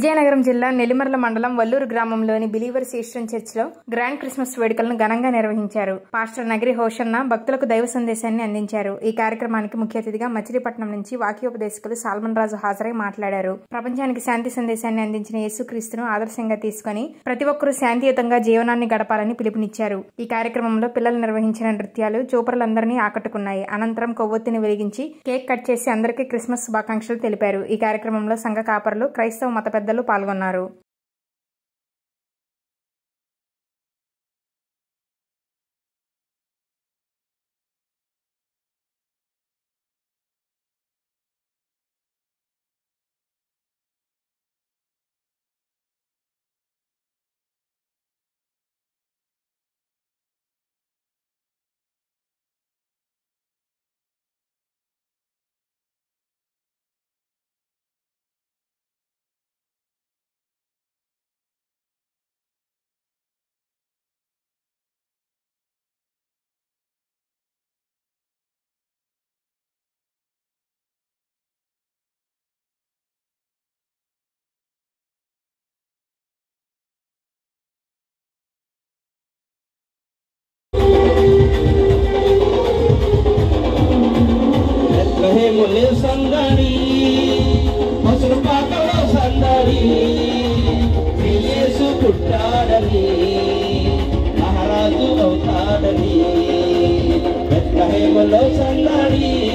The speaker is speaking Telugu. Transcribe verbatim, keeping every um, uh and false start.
విజయనగరం జిల్లా నెల్లిమర్ల మండలం వల్లూరు గ్రామంలోని బిలీవర్స్ ఈస్టర్న్ చర్చిలో గ్రాండ్ క్రిస్మస్ వేడుకలను ఘనంగా నిర్వహించారు. పాస్టర్ నగరి హోషన్న భక్తులకు దైవ సందేశాన్ని అందించారు. ఈ కార్యక్రమానికి ముఖ్య అతిథిగా మచిలీపట్నం నుంచి వాక్యోపదేశకులు సాల్మన్ రాజు హాజరై మాట్లాడారు. ప్రపంచానికి శాంతి సందేశాన్ని అందించిన యేసుక్రీస్తును ఆదర్శంగా తీసుకుని ప్రతి ఒక్కరూ శాంతియుతంగా జీవనాన్ని గడపాలని పిలుపునిచ్చారు. ఈ కార్యక్రమంలో పిల్లలు నిర్వహించిన నృత్యాలు చూపరులందరినీ ఆకట్టుకున్నాయి. అనంతరం కొవ్వొత్తిని వెలిగించి కేక్ కట్ చేసి అందరికీ క్రిస్మస్ శుభాకాంక్షలు తెలిపారు. ఈ కార్యక్రమంలో సంఘ కాపరులు, క్రైస్తవ మత పెద్దలు పాల్గొన్నారు. సందడి పసులు పాకలో సందడి యేసు పుట్టాడని మహారాజు అవుతాడని బెత్లెహేములో సందడి